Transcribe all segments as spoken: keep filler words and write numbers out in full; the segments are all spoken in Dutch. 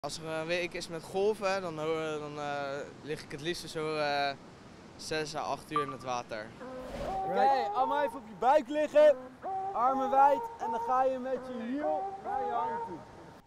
Als er een week is met golven, dan, dan uh, lig ik het liefst zo uh, zes à acht uur in het water. Oké, okay, allemaal even op je buik liggen, armen wijd en dan ga je met je hiel naar je hand toe.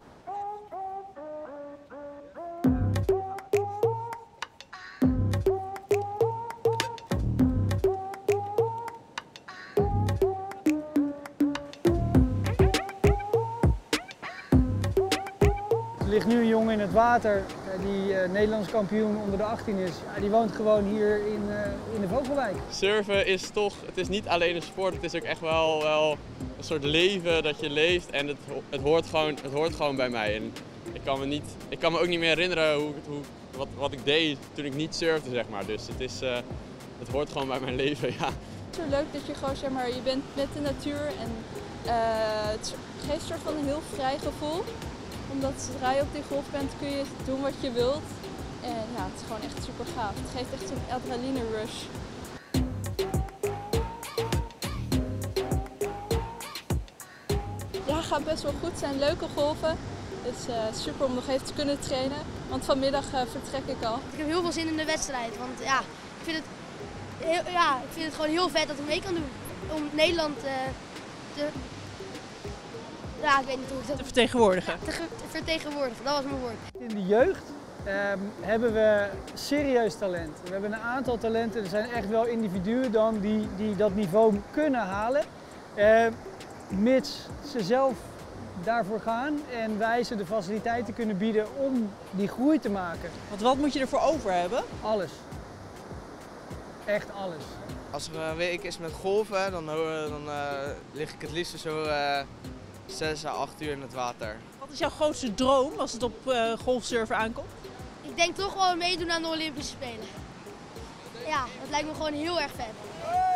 Er ligt nu een jongen in het water die uh, Nederlands kampioen onder de achttien is. Ja, die woont gewoon hier in, uh, in de Vogelwijk. Surfen is toch, het is niet alleen een sport, het is ook echt wel, wel een soort leven dat je leeft en het, het, hoort gewoon, het hoort gewoon bij mij. En ik kan me, niet, ik kan me ook niet meer herinneren hoe, hoe, wat, wat ik deed toen ik niet surfde, zeg maar. Dus het, is, uh, het hoort gewoon bij mijn leven, ja. Het is zo leuk dat je gewoon, zeg maar, je bent met de natuur en uh, het geeft een soort van een heel vrij gevoel. Omdat zodra je op die golf bent kun je doen wat je wilt. En ja, het is gewoon echt super gaaf. Het geeft echt zo'n adrenaline rush. Ja, gaat best wel goed. Het zijn leuke golven. Het is uh, super om nog even te kunnen trainen. Want vanmiddag uh, vertrek ik al. Ik heb heel veel zin in de wedstrijd. Want ja, ik vind het, heel, ja, ik vind het gewoon heel vet dat ik mee kan doen. Om Nederland uh, te... Ja, ik weet niet hoe ik dat... Te vertegenwoordigen. Ja, te, te vertegenwoordigen, dat was mijn woord. In de jeugd uh, hebben we serieus talent. We hebben een aantal talenten, er zijn echt wel individuen dan die, die dat niveau kunnen halen. Uh, mits ze zelf daarvoor gaan en wij ze de faciliteiten kunnen bieden om die groei te maken. Want wat moet je ervoor over hebben? Alles. Echt alles. Als er een week is met golven, dan, dan uh, lig ik het liefst zo uh, zes à acht uur in het water. Wat is jouw grootste droom als het op uh, golfsurfen aankomt? Ik denk toch wel meedoen aan de Olympische Spelen. Ja, dat lijkt me gewoon heel erg vet.